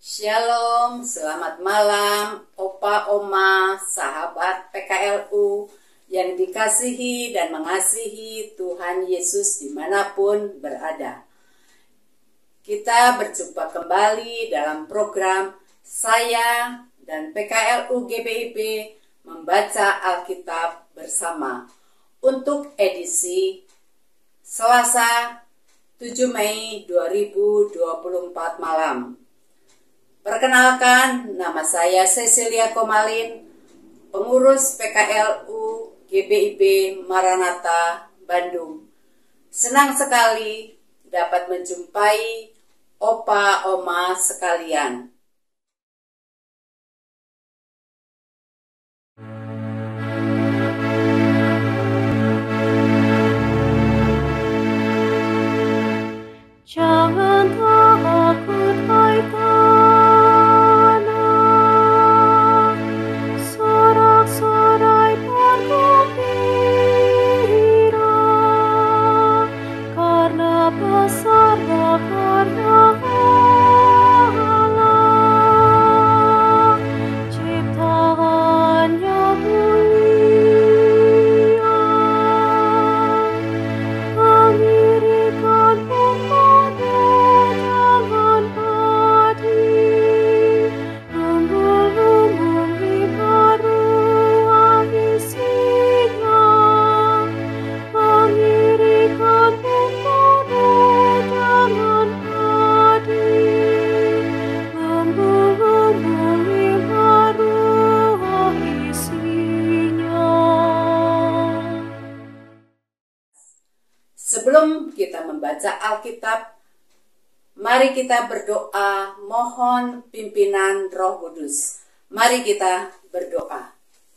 Shalom, selamat malam, Opa, Oma, sahabat PKLU yang dikasihi dan mengasihi Tuhan Yesus dimanapun berada. Kita berjumpa kembali dalam program saya dan PKLU GBIP membaca Alkitab bersama untuk edisi Selasa 7 Mei 2024 malam. Perkenalkan, nama saya Cecilia Komalin, pengurus PKLU GBIP Maranatha Bandung. Senang sekali dapat menjumpai Opa, Oma sekalian. Jangan takut, hai tanah, sorak-sorai bergembira, karena besarnya karya Allah, ciptaannya mulia, mengirikan Sebelum kita membaca Alkitab, mari kita berdoa mohon pimpinan Roh Kudus. Mari kita berdoa.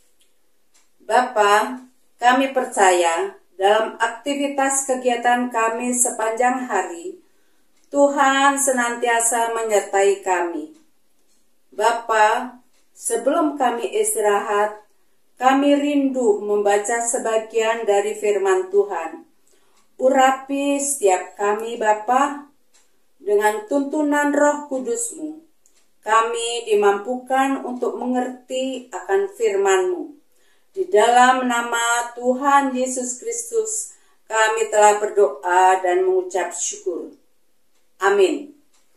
Bapa, kami percaya dalam aktivitas kegiatan kami sepanjang hari, Tuhan senantiasa menyertai kami. Bapa, sebelum kami istirahat, kami rindu membaca sebagian dari firman Tuhan. Urapi setiap kami Bapa, dengan tuntunan Roh Kudus-Mu, kami dimampukan untuk mengerti akan firman-Mu. Di dalam nama Tuhan Yesus Kristus, kami telah berdoa dan mengucap syukur. Amin.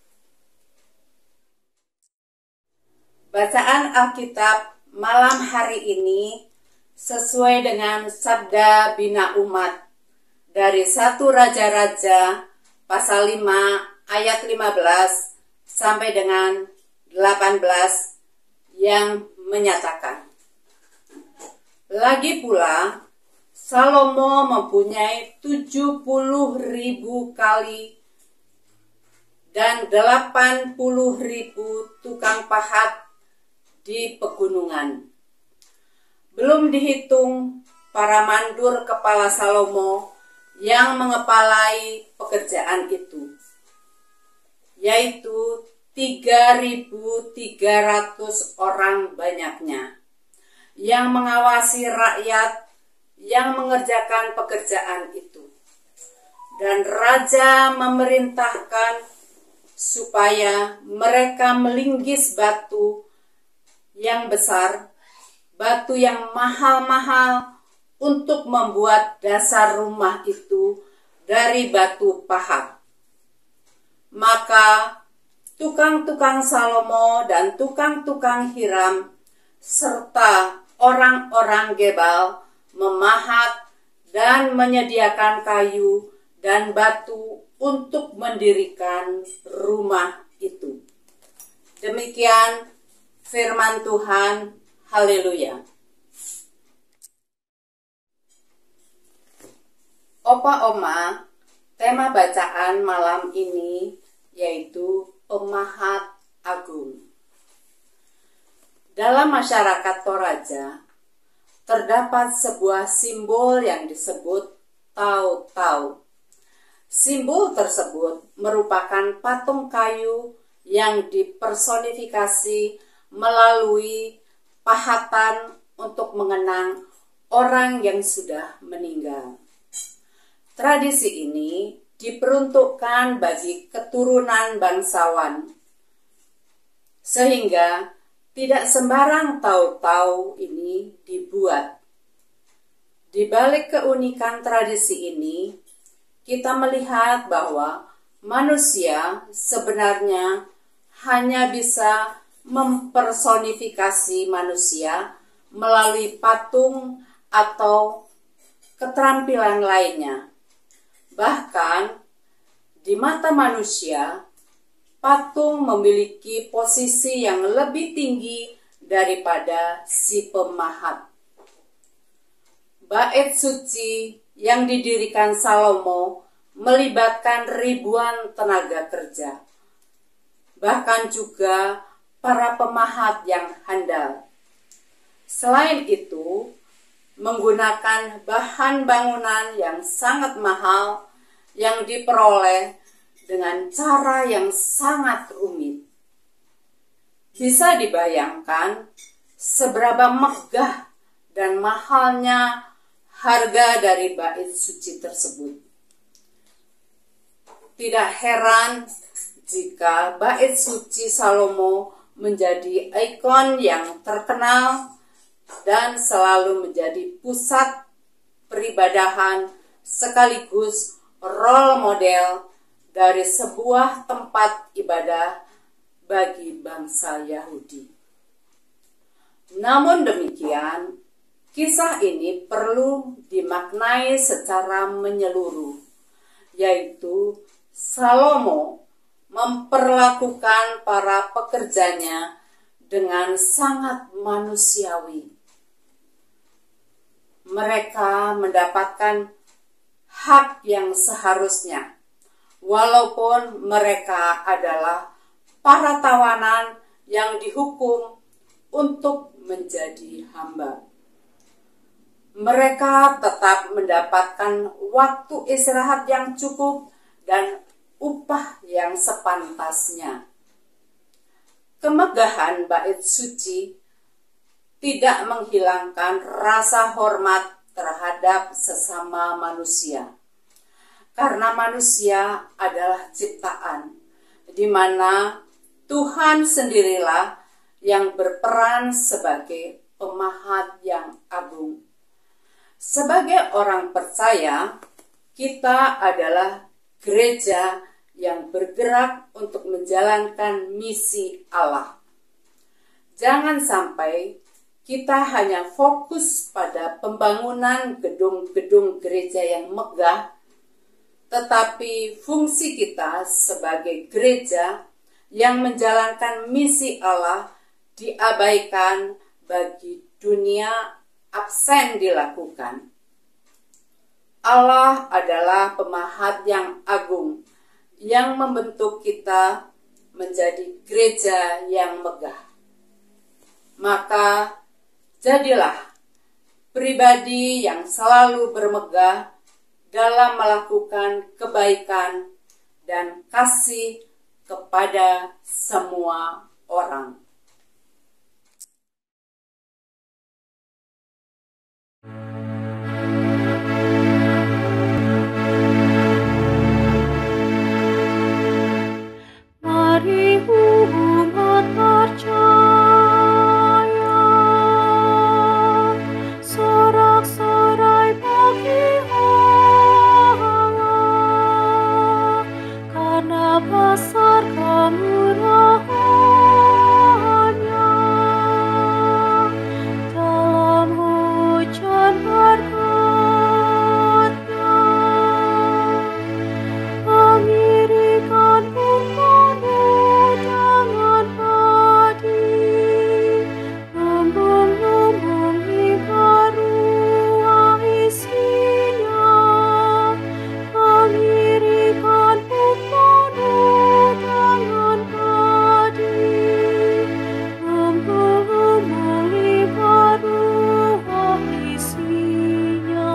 Bacaan Alkitab malam hari ini sesuai dengan Sabda Bina Umat dari 1 Raja-Raja pasal 5 ayat 15 sampai dengan 18 yang menyatakan, lagi pula Salomo mempunyai 70.000 kali dan 80.000 tukang pahat di pegunungan. Belum dihitung para mandur kepala Salomo yang mengepalai pekerjaan itu, yaitu 3.300 orang banyaknya, yang mengawasi rakyat yang mengerjakan pekerjaan itu. Dan raja memerintahkan supaya mereka melinggis batu yang besar, batu yang mahal-mahal, untuk membuat dasar rumah itu dari batu pahat. Maka tukang-tukang Salomo dan tukang-tukang Hiram serta orang-orang Gebal memahat dan menyediakan kayu dan batu untuk mendirikan rumah itu. Demikian firman Tuhan. Haleluya. Opa, Oma, tema bacaan malam ini yaitu Pemahat Agung. Dalam masyarakat Toraja, terdapat sebuah simbol yang disebut Tau-Tau. Simbol tersebut merupakan patung kayu yang dipersonifikasi melalui pahatan untuk mengenang orang yang sudah meninggal. Tradisi ini diperuntukkan bagi keturunan bangsawan Sehingga tidak sembarang tahu-tahu ini dibuat. Di balik keunikan tradisi ini, kita melihat bahwa manusia sebenarnya hanya bisa mempersonifikasi manusia melalui patung atau keterampilan lainnya. Bahkan di mata manusia, patung memiliki posisi yang lebih tinggi daripada si pemahat. Bait suci yang didirikan Salomo melibatkan ribuan tenaga kerja, bahkan juga para pemahat yang handal. Selain itu, menggunakan bahan bangunan yang sangat mahal yang diperoleh dengan cara yang sangat rumit. Bisa dibayangkan seberapa megah dan mahalnya harga dari bait suci tersebut. Tidak heran jika bait suci Salomo menjadi ikon yang terkenal dan selalu menjadi pusat peribadahan sekaligus role model dari sebuah tempat ibadah bagi bangsa Yahudi. Namun demikian, kisah ini perlu dimaknai secara menyeluruh, yaitu Salomo memperlakukan para pekerjanya dengan sangat manusiawi. Mereka mendapatkan hak yang seharusnya, walaupun mereka adalah para tawanan yang dihukum untuk menjadi hamba. Mereka tetap mendapatkan waktu istirahat yang cukup dan upah yang sepantasnya. Kemegahan bait suci tidak menghilangkan rasa hormat terhadap sesama manusia. Karena manusia adalah ciptaan, di mana Tuhan sendirilah yang berperan sebagai pemahat yang agung. Sebagai orang percaya, kita adalah gereja yang bergerak untuk menjalankan misi Allah. Jangan sampai kita hanya fokus pada pembangunan gedung-gedung gereja yang megah, tetapi fungsi kita sebagai gereja yang menjalankan misi Allah diabaikan bagi dunia, absen dilakukan. Allah adalah pemahat yang agung yang membentuk kita menjadi gereja yang megah. Maka jadilah pribadi yang selalu bermegah dalam melakukan kebaikan dan kasih kepada semua orang. Mari umat percaya, sorak-sorai bagi Allah, karena besar kemurahan-Nya. Dalam hujan berkat-Nya, mengirikan umpanu dengan padi, lumbung-lumbung hingga ruah isinya, mengirikan umpanu dengan padi, lumbung-lumbung hingga ruah isinya.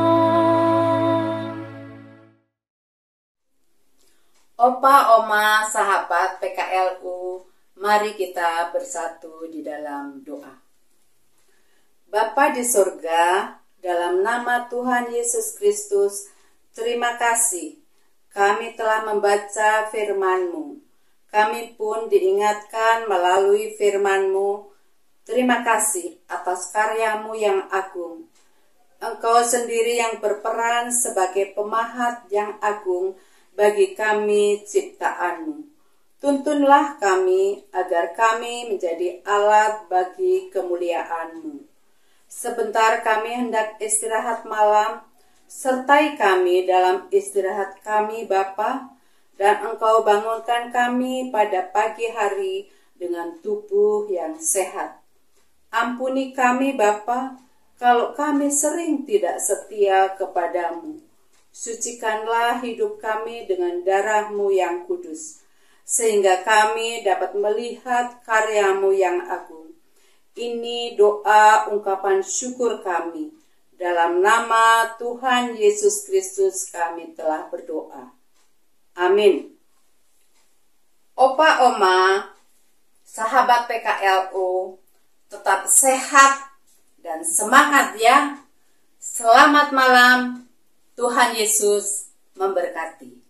Opa, oma, sahabat PKLU, mari kita bersatu di dalam doa. Bapa di surga, dalam nama Tuhan Yesus Kristus, terima kasih kami telah membaca firman-Mu. kami pun diingatkan melalui firman-Mu. Terima kasih atas karya-Mu yang agung. Engkau sendiri yang berperan sebagai pemahat yang agung bagi kami ciptaan-Mu. Tuntunlah kami agar kami menjadi alat bagi kemuliaan-Mu. Sebentar kami hendak istirahat malam, sertai kami dalam istirahat kami Bapa, dan Engkau bangunkan kami pada pagi hari dengan tubuh yang sehat. Ampuni kami Bapa, kalau kami sering tidak setia kepadamu. Sucikanlah hidup kami dengan darah-Mu yang kudus, sehingga kami dapat melihat karya-Mu yang agung. Ini doa ungkapan syukur kami. Dalam nama Tuhan Yesus Kristus kami telah berdoa. Amin. Opa, Oma, sahabat PKLU, tetap sehat dan semangat ya. Selamat malam. Tuhan Yesus memberkati.